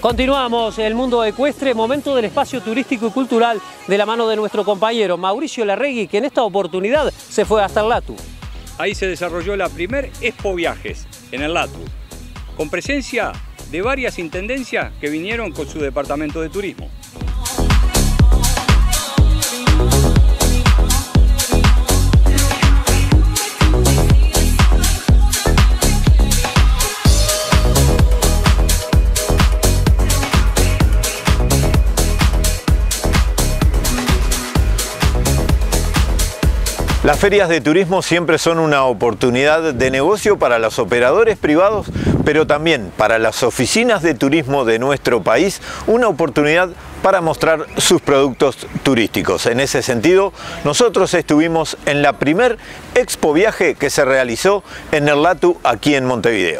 Continuamos el mundo ecuestre, momento del espacio turístico y cultural de la mano de nuestro compañero Mauricio Larregui, que en esta oportunidad se fue hasta el Latu. Ahí se desarrolló la primer Expo Viajes en el Latu, con presencia de varias intendencias que vinieron con su departamento de turismo. Las ferias de turismo siempre son una oportunidad de negocio para los operadores privados, pero también para las oficinas de turismo de nuestro país, una oportunidad para mostrar sus productos turísticos. En ese sentido, nosotros estuvimos en la primer Expo Viaje que se realizó en el Latu, aquí en Montevideo.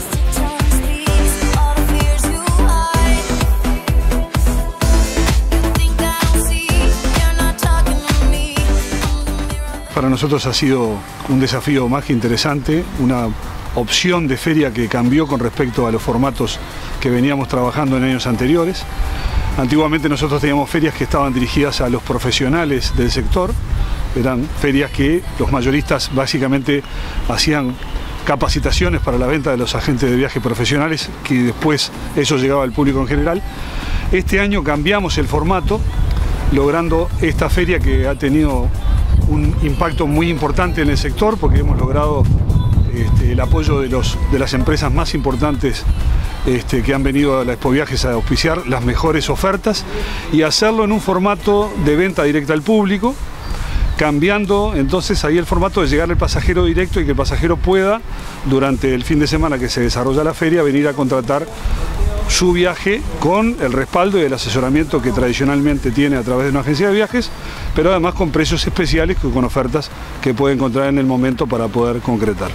Para nosotros ha sido un desafío más que interesante, una opción de feria que cambió con respecto a los formatos que veníamos trabajando en años anteriores. Antiguamente nosotros teníamos ferias que estaban dirigidas a los profesionales del sector, eran ferias que los mayoristas básicamente hacían capacitaciones para la venta de los agentes de viaje profesionales, que después eso llegaba al público en general. Este año cambiamos el formato, logrando esta feria que ha tenido un impacto muy importante en el sector, porque hemos logrado el apoyo de las empresas más importantes que han venido a la Expo Viajes a auspiciar las mejores ofertas y hacerlo en un formato de venta directa al público, cambiando entonces ahí el formato de llegar al pasajero directo y que el pasajero pueda, durante el fin de semana que se desarrolla la feria, venir a contratar su viaje con el respaldo y el asesoramiento que tradicionalmente tiene a través de una agencia de viajes, pero además con precios especiales, con ofertas que puede encontrar en el momento para poder concretar.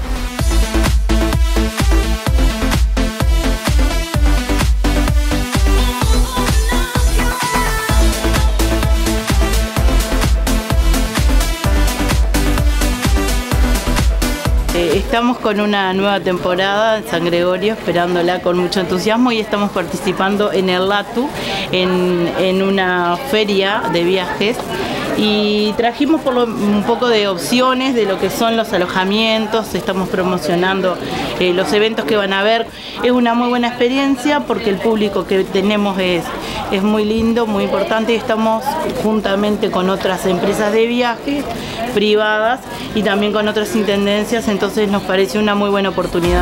Estamos con una nueva temporada en San Gregorio, esperándola con mucho entusiasmo, y estamos participando en el Latu, en una feria de viajes, y trajimos un poco de opciones de lo que son los alojamientos. Estamos promocionando los eventos que van a haber. Es una muy buena experiencia porque el público que tenemos es muy lindo, muy importante, y estamos juntamente con otras empresas de viaje privadas y también con otras intendencias, entonces nos parece una muy buena oportunidad.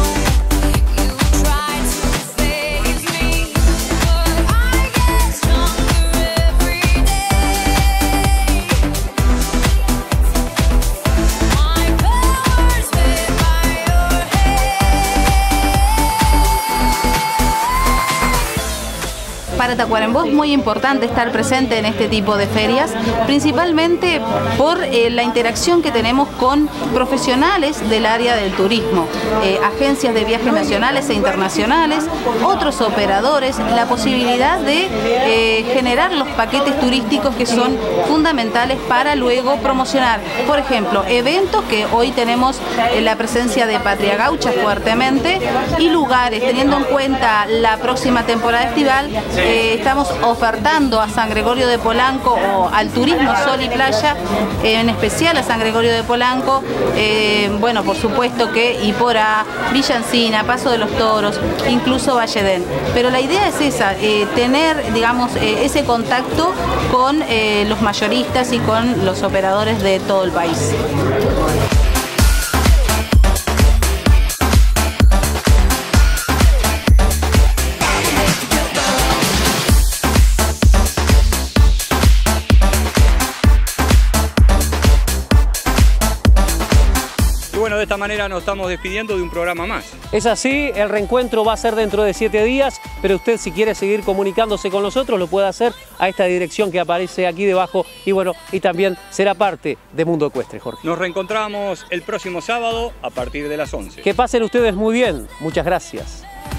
Para Tacuarembó es muy importante estar presente en este tipo de ferias, principalmente por la interacción que tenemos con profesionales del área del turismo, agencias de viajes nacionales e internacionales, otros operadores, la posibilidad de generar los paquetes turísticos que son fundamentales para luego promocionar, por ejemplo, eventos que hoy tenemos la presencia de Patria Gaucha fuertemente, y lugares, teniendo en cuenta la próxima temporada estival. Estamos ofertando a San Gregorio de Polanco, o al turismo sol y playa, en especial a San Gregorio de Polanco, bueno, por supuesto que Iporá, Villa Encina, Paso de los Toros, incluso Valledén. Pero la idea es esa, tener, digamos, ese contacto con los mayoristas y con los operadores de todo el país. Bueno, de esta manera nos estamos despidiendo de un programa más. Es así, el reencuentro va a ser dentro de 7 días, pero usted, si quiere seguir comunicándose con nosotros, lo puede hacer a esta dirección que aparece aquí debajo, y bueno, y también será parte de Mundo Ecuestre, Jorge. Nos reencontramos el próximo sábado a partir de las 11. Que pasen ustedes muy bien, muchas gracias.